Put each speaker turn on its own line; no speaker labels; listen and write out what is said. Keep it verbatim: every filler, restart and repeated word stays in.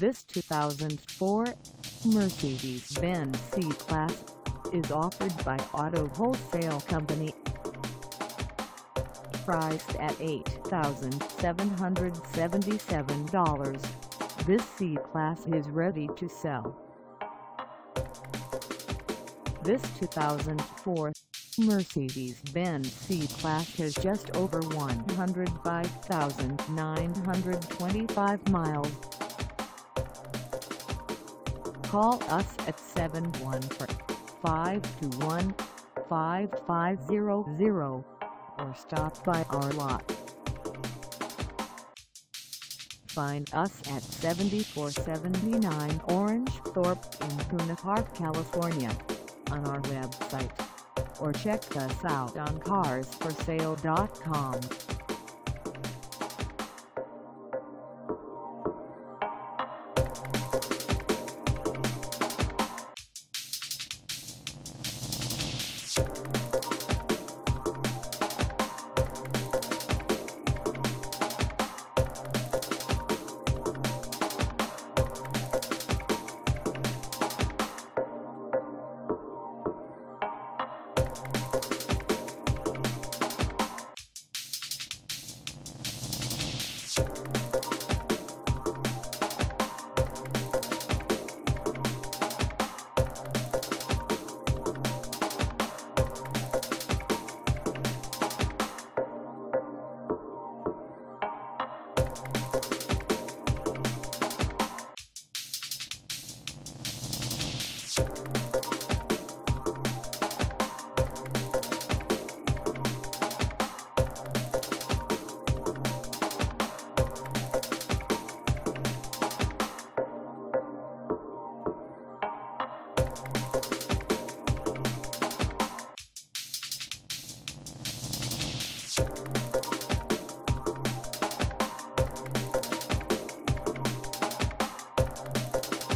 This two thousand four Mercedes-Benz C-Class is offered by Auto Wholesale Company. Priced at eight thousand seven hundred seventy-seven dollars, this C-Class is ready to sell. This two thousand four Mercedes-Benz C-Class has just over one hundred five thousand nine hundred twenty-five miles. Call us at seven one four, five two one, five five zero zero or stop by our lot. Find us at seventy-four seventy-nine Orange Thorpe in Buena Park, California, on our website, or check us out on cars for sale dot com.
You